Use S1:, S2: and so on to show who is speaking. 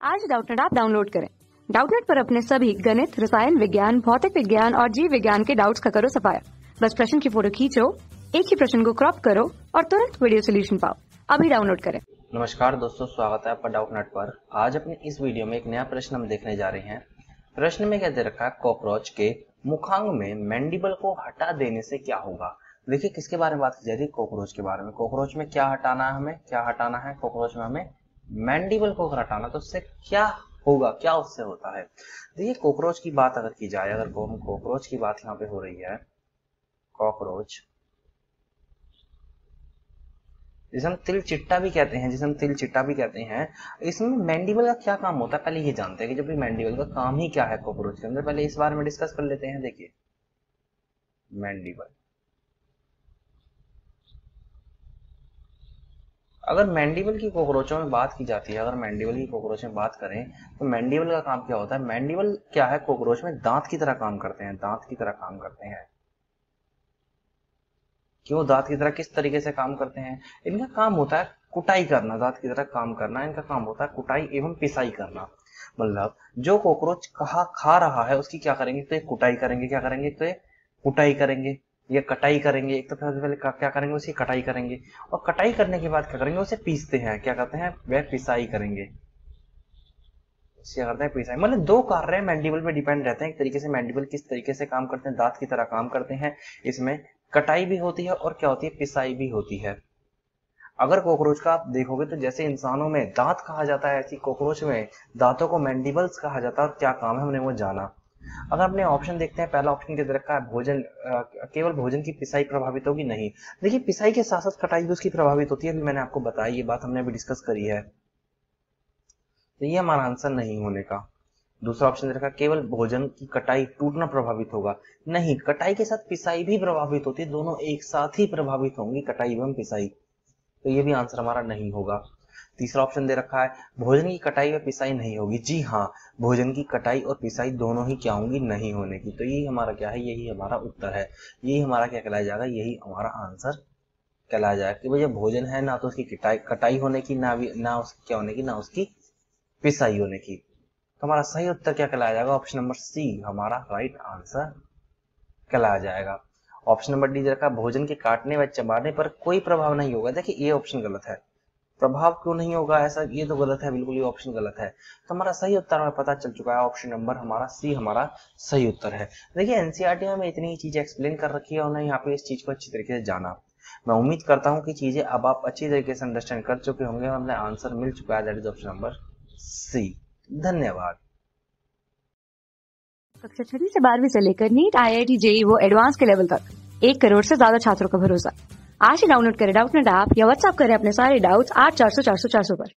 S1: आज Doubtnut app download करें। Doubtnut पर अपने सभी गणित, रसायन विज्ञान, भौतिक विज्ञान और जीव विज्ञान के डाउट्स का करो सफाया। बस प्रश्न की फोटो खींचो, एक ही प्रश्न को क्रॉप करो और तुरंत वीडियो सोल्यूशन पाओ। अभी डाउनलोड करें।
S2: नमस्कार दोस्तों, स्वागत है आपका डाउटनेट पर। आज अपने इस वीडियो में एक नया प्रश्न हम देखने जा रहे हैं। प्रश्न में क्या दे रखा है, कॉकरोच के मुखांग में मैंडिबल को हटा देने से क्या होगा। देखिए किसके बारे में बात की जा रही है, कॉकरोच के बारे में। कॉकरोच में क्या हटाना है, हमें क्या हटाना है, कॉकरोच में हमें मैंडिबल को हटाना, तो उससे क्या होगा, क्या उससे होता है। देखिए कॉकरोच की बात अगर की जाए, अगर कॉकरोच की बात यहाँ पे हो रही है, कॉकरोच जिसे हम तिल चिट्टा भी कहते हैं, इसमें मैंडिबल का क्या काम होता है पहले ये जानते हैं कि जब भी मैंडिबल का काम ही क्या है कॉकरोच के अंदर। पहले इस बारे में डिस्कस कर लेते हैं। देखिए मैंडिबल, अगर मैंडिबल की कॉकरोचों में बात की जाती है, अगर मैंडिबल की कॉकरोच में बात करें तो मैंडिबल का काम क्या होता है। मैंडिबल क्या है, कॉकरोच में दांत की तरह काम करते हैं, दांत की तरह काम करते हैं। क्यों दांत की तरह, किस तरीके से काम करते हैं, इनका काम होता है कुटाई करना, दांत की तरह काम करना। इनका काम होता है कुटाई एवं पिसाई करना। मतलब जो कॉकरोच खा रहा है उसकी क्या करेंगे, तो ये कुटाई करेंगे, क्या करेंगे, तो ये कुटाई करेंगे या कटाई करेंगे। एक तो पहले क्या करेंगे, उसकी कटाई करेंगे, और कटाई करने के बाद क्या करेंगे, उसे पीसते हैं, क्या करते हैं, वह पिसाई करेंगे, क्या करते हैं, पिसाई। मतलब दो कार्य मैंडिबल पे डिपेंड रहते हैं। एक तरीके से मैंडिबल किस तरीके से काम करते हैं, दांत की तरह काम करते हैं, इसमें कटाई भी होती है और क्या होती है, पिसाई भी होती है। अगर कॉकरोच का आप देखोगे तो जैसे इंसानों में दांत कहा जाता है, ऐसी कॉकरोच में दांतों को मैंडिबल्स कहा जाता है। और क्या काम है हमने वो जाना। अगर अपने ऑप्शन देखते हैं, पहला ऑप्शन के रखा है भोजन, केवल भोजन की पिसाई प्रभावित होगी, नहीं। देखिए पिसाई के साथ साथ कटाई भी उसकी प्रभावित होती है, अभी मैंने आपको बताया, ये बात हमने अभी डिस्कस करी है। तो ये हमारा आंसर नहीं होने का। दूसरा ऑप्शन रखा केवल भोजन की कटाई टूटना प्रभावित होगा, नहीं, कटाई के साथ पिसाई भी प्रभावित होती है, दोनों एक साथ ही प्रभावित होंगी, कटाई एवं पिसाई। तो ये भी आंसर हमारा नहीं होगा। तीसरा ऑप्शन दे रखा है भोजन की कटाई व पिसाई नहीं होगी। जी हाँ, भोजन की कटाई और पिसाई दोनों ही क्या होंगी, नहीं होने की। तो यही हमारा क्या है, यही हमारा उत्तर है, यही हमारा क्या कहलाया जाएगा, यही हमारा आंसर कहलाया जाएगा कि भैया भोजन है ना तो उसकी कटाई होने की, ना उसकी क्या होने की, ना उसकी पिसाई होने की। तो हमारा सही उत्तर क्या कहलाया जाएगा, ऑप्शन नंबर सी हमारा राइट आंसर कहलाया जाएगा। ऑप्शन नंबर डी रखा भोजन के काटने व चबाने पर कोई प्रभाव नहीं होगा। देखिए ये ऑप्शन गलत है, प्रभाव क्यों नहीं होगा ऐसा, ये तो गलत है, बिल्कुल ये ऑप्शन गलत है। तो हमारा सही उत्तर हमें पता चल चुका है, ऑप्शन नंबर हमारा सी हमारा सही उत्तर है। देखिए एनसीईआरटी में इतनी ही चीजें एक्सप्लेन कर रखी है, उन्होंने यहाँ पे इस चीज को अच्छी तरीके से जाना। मैं उम्मीद करता हूँ कि चीजें अब आप अच्छी तरीके से अंडरस्टैंड कर चुके होंगे, हमें आंसर मिल चुका है, that is option number C. धन्यवाद।
S1: कक्षा 6 से 12वीं से लेकर नीट, IIT, JEE वो एडवांस के लेवल तक 1 करोड़ से ज्यादा छात्रों का भरोसा। आज ही डाउनलोड करें डाउटनेट ऐप या व्हाट्सएप करें अपने सारे डाउट्स 8400 400 400 पर।